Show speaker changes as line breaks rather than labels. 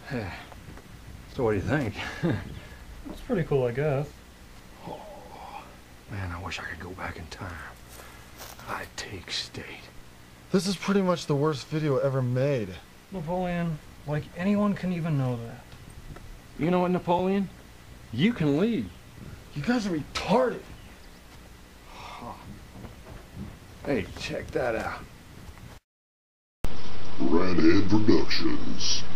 So what do you think?
That's pretty cool, I guess.
Oh, man, I wish I could go back in time. I'd take state.
This is pretty much the worst video ever made.
Napoleon, like anyone can even know that.
You know what, Napoleon? You can lead.
You guys are retarded.
Hey, check that out.
Redhead Productions.